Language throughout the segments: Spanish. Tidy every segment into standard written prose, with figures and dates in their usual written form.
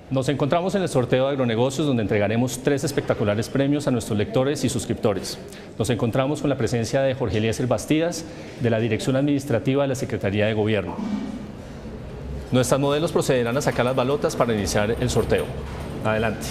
Nos encontramos en el sorteo de Agronegocios, donde entregaremos 3 espectaculares premios a nuestros lectores y suscriptores. Nos encontramos con la presencia de Jorge Eliezer Bastidas, de la Dirección Administrativa de la Secretaría de Gobierno. Nuestras modelos procederán a sacar las balotas para iniciar el sorteo. Adelante.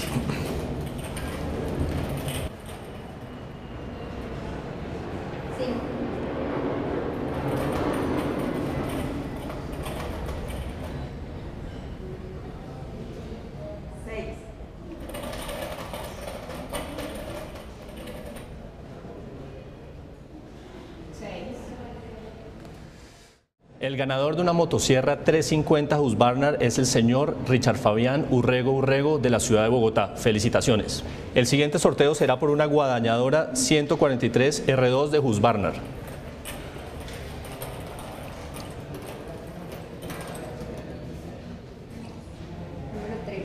El ganador de una motosierra 350 Husqvarna es el señor Richard Fabián Urrego de la ciudad de Bogotá. Felicitaciones. El siguiente sorteo será por una guadañadora 143 R2 de Husqvarna. Número 3.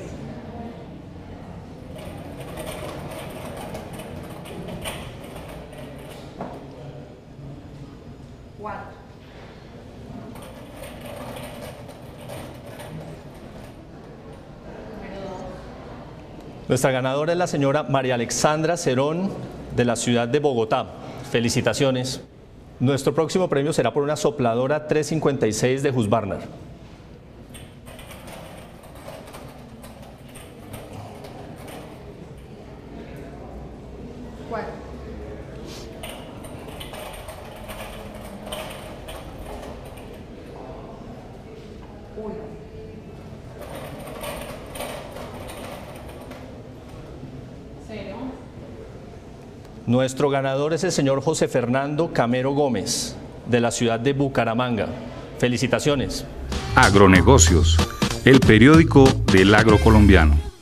Nuestra ganadora es la señora María Alexandra Cerón, de la ciudad de Bogotá. Felicitaciones. Nuestro próximo premio será por una sopladora 356 de Husqvarna. Nuestro ganador es el señor José Fernando Camero Gómez, de la ciudad de Bucaramanga. Felicitaciones. Agronegocios, el periódico del agro colombiano.